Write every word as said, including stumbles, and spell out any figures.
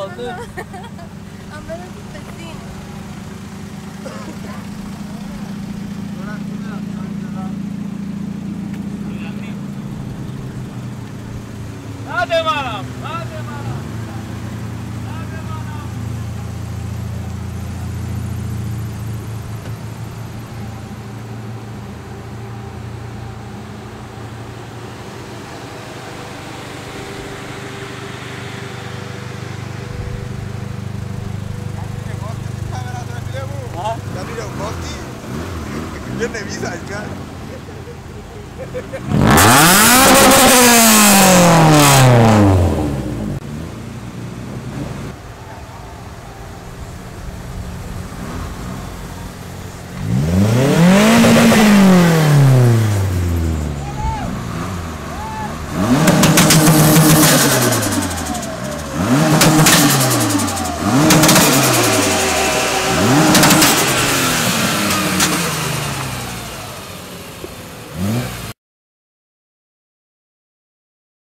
dónde? A ver a tus vecinos. ¡Date, mala! ¡Date, mala! ¡Date, mala! Tadi dah koki, dia tak bisa kan?